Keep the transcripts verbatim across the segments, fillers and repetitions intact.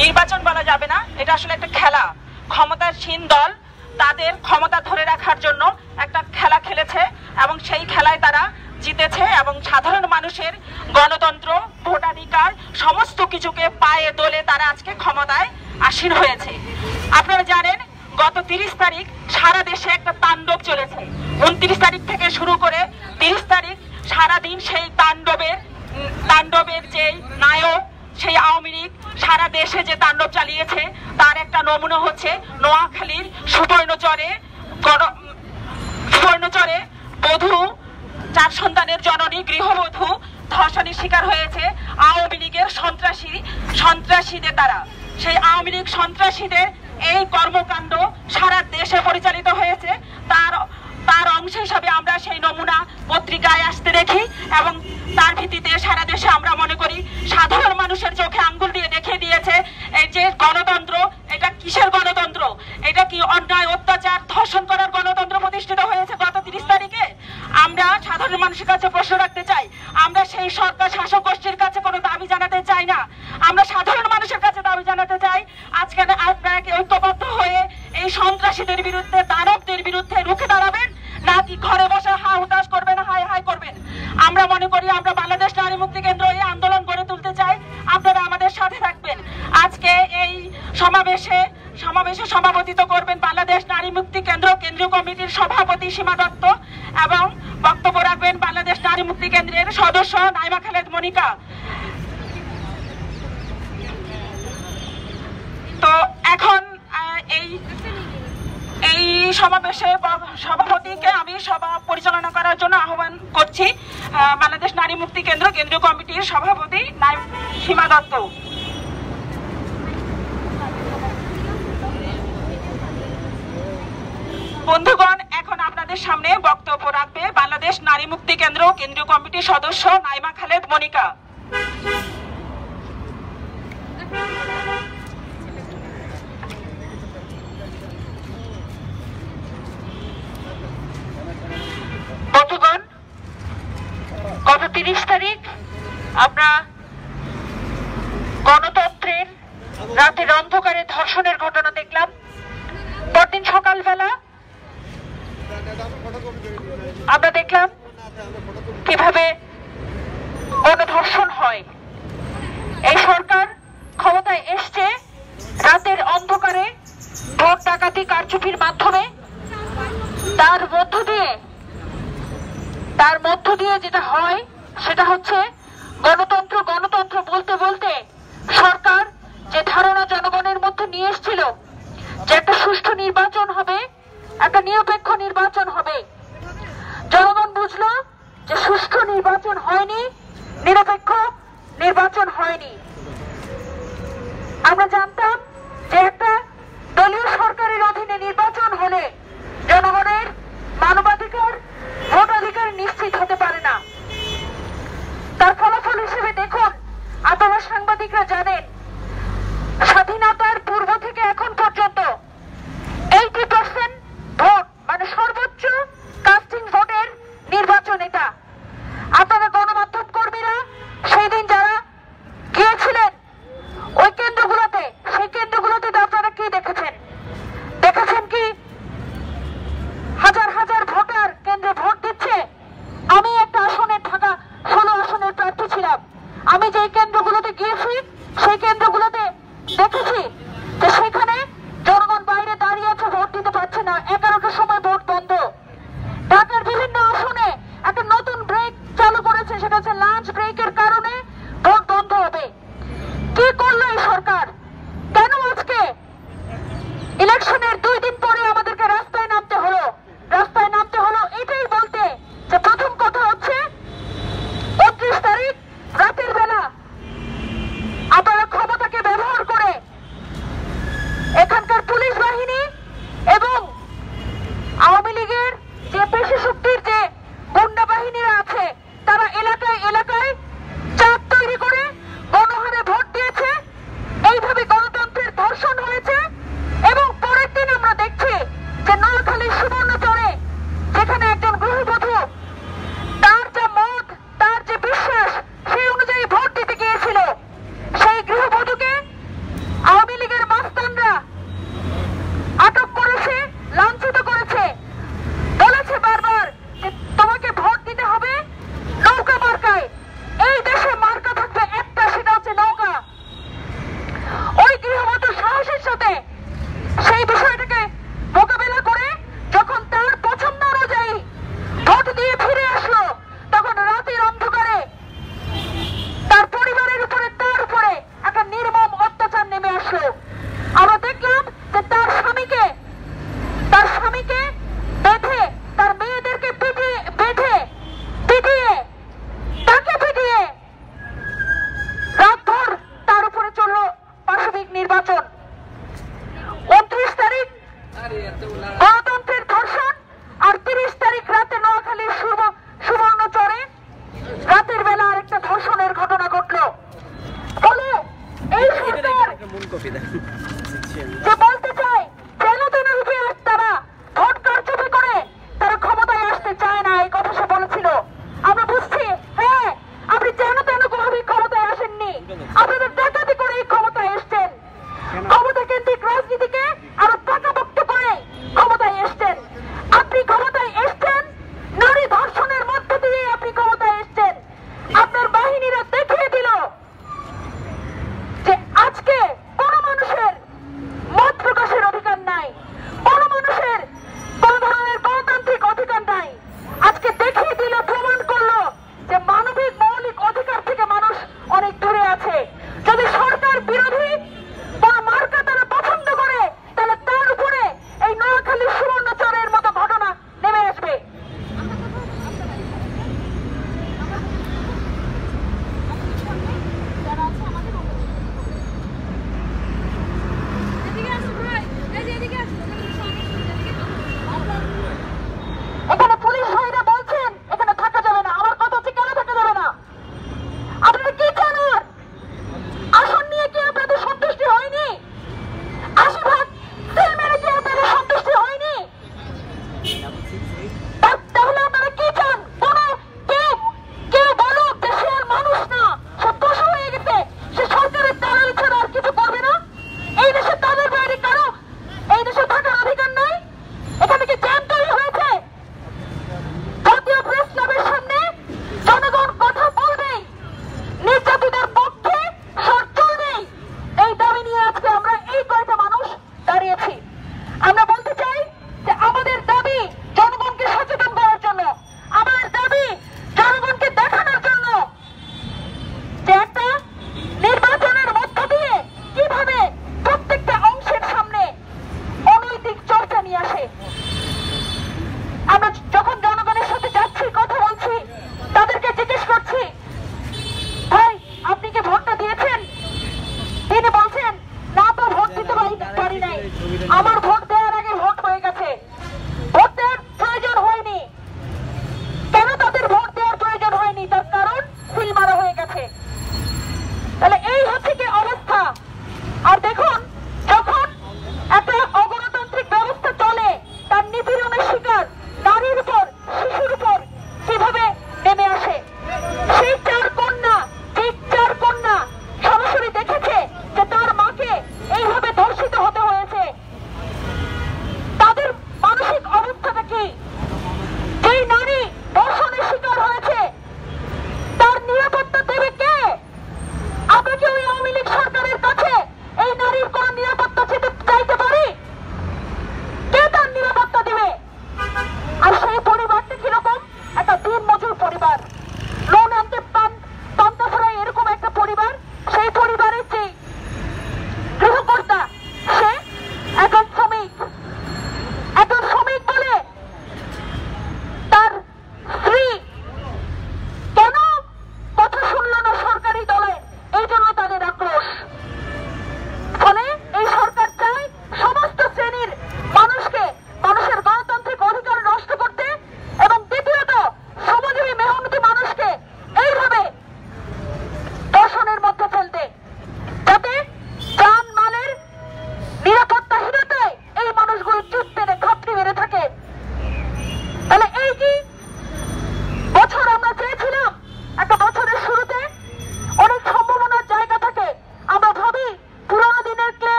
নির্বাচন বলা যাবে না, এটা আসলে একটা খেলা। ক্ষমতাসীন দল তাদের ক্ষমতা ধরে রাখার জন্য একটা খেলা খেলেছে এবং সেই খেলায় তারা জিতেছে এবং সাধারণ মানুষের গণতন্ত্র, ভোটাধিকার সমস্ত কিছুকে পায়ে দোলে তারা আজকে ক্ষমতায় আসীন হয়েছে। আপনারা জানেন গত তিরিশ তারিখ সারা দেশে একটা তাণ্ডব চলেছে। উনত্রিশ তারিখ থেকে শুরু করে তিরিশ তারিখ সারাদিন সেই তাণ্ডবের তাণ্ডবের যে নায়ক সেই আওয়ামী লীগ সারা দেশে যে তাণ্ডব চালিয়েছে তার একটা নমুনা হচ্ছে নোয়াখালীর সুবর্ণচরে সুবর্ণচরে বধূ, চার সন্তানের জননী গৃহবধূ ধর্ষণের শিকার হয়েছে আওয়ামী লীগের সন্ত্রাসী সন্ত্রাসীদের দ্বারা। সেই আওয়ামী লীগ সন্ত্রাসীদের এই কর্মকাণ্ড সারা দেশে পরিচালিত হয়েছে। তার তার অংশ হিসাবে আমরা সেই নমুনা পত্রিকায় আসতে দেখি এবং তার ভিত্তিতে সারা দেশে আমরা মনে করি সাধারণ মানুষের চোখে আঙ্গুল দিয়ে দেখিয়ে দিয়েছে এই যে গণতন্ত্র, এটা কিসের গণতন্ত্র, এটা কি অন্যায়, অত্যাচার, ধর্ষণ করার গণতন্ত্র প্রতিষ্ঠিত হয়েছে গত তিরিশ তারিখে। আমরা সাধারণ মানুষের কাছে প্রশ্ন রাখতে চাই, আমরা সেই সরকার শাসক গোষ্ঠীর কাছে কোনো দাবি জানাতে চাই না, আমরা সাধারণ মানুষের কাছে দাবি জানাতে চাই আজকে আপনারা ঐক্যবদ্ধ হয়ে এই সন্ত্রাসীদের বিরুদ্ধে, দানবদের বিরুদ্ধে রুখে দাঁড়াবেন, নাকি ঘরে বসে হা হুতাশ করবেন, হাই হাই করবেন। আমরা মনে করি আমরা বাংলাদেশ নারী মুক্তি কেন্দ্র এই আন্দোলন গড়ে তুলতে চাই, আপনারা আমাদের সাথে থাকবেন। আজকে এই সমাবেশে সমাবেশে সভাপতিত্ব করবেন বাংলাদেশ নারী মুক্তি কেন্দ্র কেন্দ্রীয় কমিটির সভাপতি সীমা দত্ত এবং বক্তব্য রাখবেন বাংলাদেশ নারী মুক্তি কেন্দ্রের সদস্য নাইমা খালেদ মনিকা। তো এখন এই এই সমাবেশের সভাপতিকে আমি সভা পরিচালনা করার জন্য আহ্বান করছি বাংলাদেশ নারী মুক্তি কেন্দ্র কেন্দ্রীয় কমিটির সভাপতি সীমা দত্ত। বন্ধুগণ, এখন আপনাদের সামনে বক্তব্য রাখবে বাংলাদেশ নারী মুক্তি কেন্দ্র কেন্দ্রীয় কমিটির সদস্য নাইমা খালেদ মনিকা। বন্ধুগণ, গত তিরিশ তারিখ আমরা গণতন্ত্রের রাতের অন্ধকারে ধর্ষণের ঘটনা দেখলাম। পরদিন সকালবেলা আমরা দেখলাম কিভাবে গণধর্ষণ হয়। এই সরকার ক্ষমতায় এসছে রাতের অন্ধকারে ভোট ডাকাতি কারচুপির মাধ্যমে। তার মধ্য দিয়ে তার মধ্য দিয়ে যেটা হয় সেটা হচ্ছে গণতন্ত্র গণতন্ত্র বলতে বলতে সরকার যে ধারণা জনগণের মধ্যে নিয়ে এসেছিল যে একটা সুষ্ঠু নির্বাচন হবে, একটা নিরপেক্ষ নির্বাচন হবে, জনগণ বুঝলো যে সুষ্ঠু নির্বাচন হয়নি, নিরপেক্ষ নির্বাচন হয়নি। আমরা জানতাম যে একটা দলীয় সরকারের অধীনে নির্বাচন হলে জনগণের মানবাধিকার, ভোটাধিকার নিশ্চিত হতে পারে না। তার ফলাফল হিসেবে দেখুন, আপনারা সাংবাদিকরা জানেন স্বাধীনতার পূর্ব থেকে এখন পর্যন্ত এইটি পার্সেন্ট ভোট, মানে সর্বোচ্চ কাস্টিং ভোটের নির্বাচন এটা। আপনারা গণমাধ্যম কর্মীরা সেই দিন যারা গিয়েছিলেন ওই কেন্দ্রগুলোতে, সেই কেন্দ্রগুলোতে আপনারা কি দেখেছেন? দেখেছেন কি হাজার হাজার ভোটার কেন্দ্রে ভোট দিচ্ছে? আমি একটা আসনের ঢাকা ষোলো আসনের প্রার্থী ছিলাম। আমি যে কেন্দ্রগুলোতে গিয়েছি সেই কেন্দ্রগুলোতে দেখেছি যে সেখানে জনগণ বাইরে দাঁড়িয়ে আছে, ভোট দিতে পারছে না। এগারোটার সময় ভোট বন্ধ। ঢাকার বিভিন্ন আসনে একটা নতুন ব্রেক চালু করেছে, সেটা হচ্ছে লাঞ্চ ব্রেকের কারণে ভোট বন্ধ হবে। কি করলো এই সরকার? কেন আজকে ইলেকশনের দুই দিন পরে আমাদেরকে রাস্তায় নামতে হলো? রাস্তায় নামতে হলো এটাই বলতে যে প্রথম কথা হচ্ছে উনত্রিশ তারিখ রাতের বেলা আপনারা ক্ষমতাকে ব্যবহার করে এখানকার পুলিশ বাহিনী এবং আওয়ামী লীগের যে পেশি শক্তির যে গুন্ডা বাহিনীরা আছে তারা এলাকায় এলাকায় চাপ তৈরি করে গণহারে ভোট দিয়েছে। এইভাবে নির্বাচন, উনত্রিশ তারিখ গণতন্ত্রের ধর্ষণ, আর তিরিশ তারিখ রাতে নোয়াখালীর সুবর্ণচরে রাতের বেলা আরেকটা ধর্ষণের ঘটনা ঘটলো। ফলে এই সরকার যে বলতে চায় যেন তেন রূপে তারা ভোট কারচুপি করে তারা ক্ষমতায় আসতে চায় না, এই কথা সে বলেছিল। আমরা বুঝছি, হ্যাঁ আপনি যেন তেন ভাবে ক্ষমতায় আসেননি, আপনাদের ডাকাতি করে এই ক্ষমতায় এসছেন, ক্ষমতা কেন্দ্রিক রাজনীতিকে আরো পাকাপোক্ত করে ক্ষমতায় এসছেন। আপনি ক্ষমতায় এসছেন নারী ধর্ষণের মধ্য দিয়ে, আপনি ক্ষমতায় এসছেন। আপনার বাহিনীরা দেখিয়ে দিল যে আজকে কোন মানুষের মত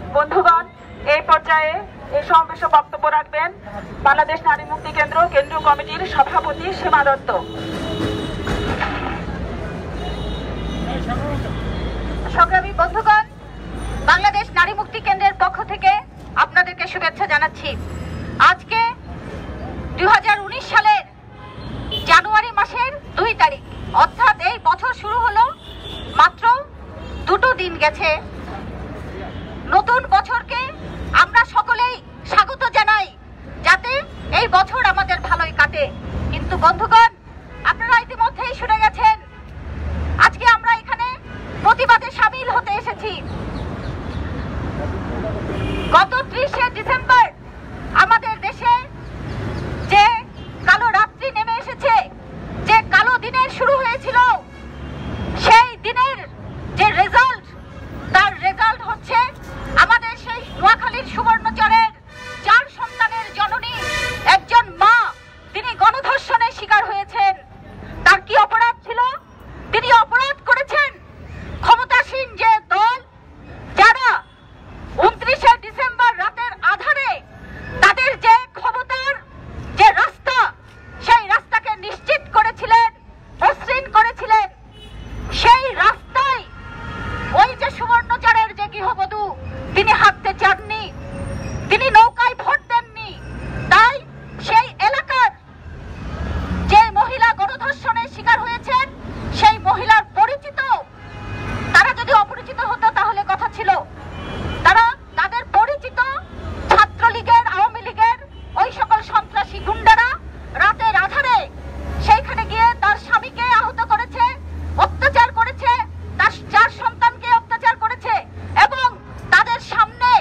বন্ধুগণ, এই পর্যায়ে এই সমাবেশে বক্তব্য রাখবেন বাংলাদেশ নারী মুক্তি কেন্দ্র কেন্দ্রীয় কমিটির সভাপতি সীমা দত্ত। সংগ্রামী বন্ধুগণ, বাংলাদেশ নারী মুক্তি কেন্দ্রের পক্ষ থেকে আপনাদেরকে শুভেচ্ছা জানাচ্ছি। আজকে দুই হাজার উনিশ সালের জানুয়ারি মাসের দুই তারিখ, অর্থাৎ এই বছর শুরু হলো মাত্র দুটো দিন গেছে। নতুন বছরকে আমরা সকলেই স্বাগত জানাই, যাতে এই বছর আমাদের ভালোই কাটে। কিন্তু বন্ধুগণ, আপনারা ইতিমধ্যেই শুনে গেছেন, আজকে আমরা এখানে প্রতিবাদে সামিল হতে এসেছি। গত ত্রিশে ডিসেম্বর আমাদের দেশে যে কালো রাত্রি নেমে এসেছে, যে কালো দিনের শুরু হয়েছিল, সেই দিনের যে রেজাল্ট, তার রেজাল্ট হচ্ছে আমাদের সেই নোয়াখালীর সুবর্ণচরের চার সন্তানের জননী একজন মা, তিনি গণধর্ষণের শিকার হয়েছেন। তার কি অপরাধ ছিল? তিনি অপরাধ করেছেন ক্ষমতাসীন যে দল, যারা উনত্রিশে ডিসেম্বর রাতের আধারে তাদের যে ক্ষমতার যে রাস্তা, সেই রাস্তাকে নিশ্চিত করেছিলেন, মসৃণ করেছিলেন। সেই রাস্তায় ওই যে সুবর্ণচরের যে গৃহবধূ, তিনি হাঁটতে চাননি, তিনি নৌকায় ভোট দেননি। তাই সেই এলাকার যে মহিলা গণধর্ষণের শিকার হয়েছেন, সেই মহিলার পরিচিত, তারা যদি অপরিচিত হতো তাহলে কথা ছিল, তারা তাদের পরিচিত ছাত্রলীগের, আওয়ামী লীগের ওই সকল সন্ত্রাসী গুন্ডারা রাতের আধারে সেইখানে গিয়ে তার স্বামীকে আহত করেছে, অত্যাচার করেছে, তার চার সন্তানকে অত্যাচার করেছে এবং তাদের সামনে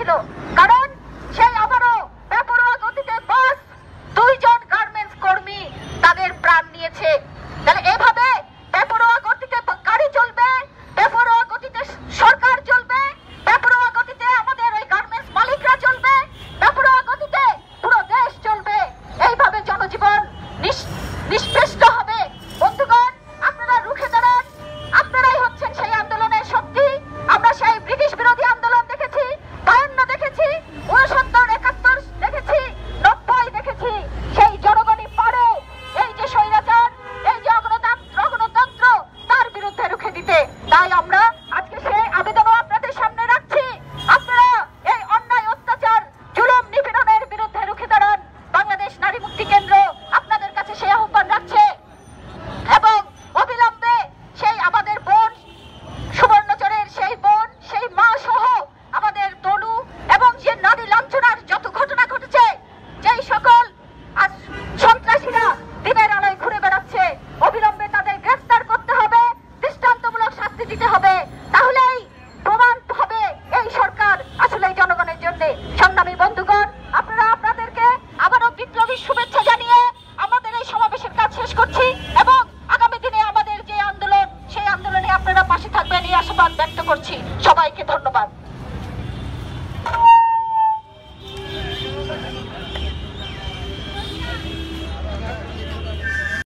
হয়েছিল, কারণ সেই আবারও বেপরোয়া গতিতে বাস দুইজন গার্মেন্টস কর্মী তাদের প্রাণ নিয়েছে। তাহলে এভাবে বেপরোয়া গতিতে গাড়ি চলবে, বেপরোয়া গতিতে সরকার চলবে, বেপরোয়া গতিতে আমাদের ওই গার্মেন্টস মালিকরা চলবে, বেপরোয়া গতিতে পুরো দেশ চলবে। এইভাবে জনজীবন নিষ্পেষ্ট হবে। বন্ধুগণ, আপনারা রুখে দাঁড়ান, আপনারাই হচ্ছেন সেই আন্দোলনের শক্তি। আমরা সেই ব্রিটিশ বিরোধী আন্দোলন দেখেছি, বায়ান্ন দেখেছি, উনসত্তর একাত্তর দেখেছি, নব্বই দেখেছি। সেই জনগণই পারে এই যে স্বৈরাচার, এই যে অগণতন্ত্র অগণতন্ত্র তার বিরুদ্ধে রুখে দিতে। তাই আমরা আজকে সেই আবেদনও আপনাদের সামনে রাখছি। আপনারা এই অন্যায় অত্যাচার জুলুম নিপীড়নের বিরুদ্ধে রুখে দাঁড়ান। বাংলাদেশ নারী মুক্তি কেন্দ্র আপনাদের কাছে সেই আহ্বান রাখছে এবং অবিলম্বে সেই আমাদের বোন সুবর্ণচরের সেই বোন, সেই মা সহ আমাদের তনু এবং যে নারী লাঞ্ছনার যত ঘটনা ঘটেছে, যেই সকল আজ সন্ত্রাসীরা দিনের আলোয় ঘুরে বেড়াচ্ছে, অবিলম্বে তাদের গ্রেফতার করতে হবে, দৃষ্টান্তমূলক শাস্তি দিতে হবে।